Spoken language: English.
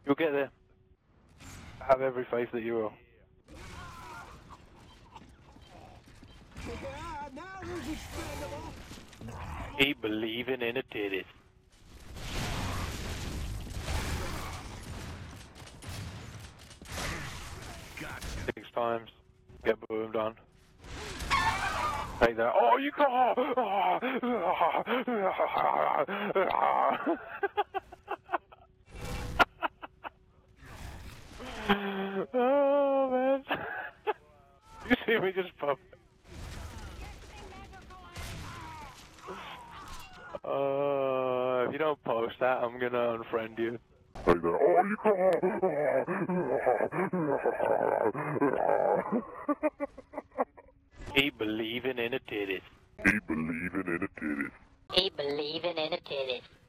You'll get there. I have every faith that you will. Keep believing in the titties. Gotcha. 6 times. Get boomed on. Take that. Oh, you can't! Oh, man. You see me just pop. If you don't post that, I'm gonna unfriend you. Take that. Oh, you can't! Keep believing in the titties. Keep believing in the titties. Keep believing in the titties.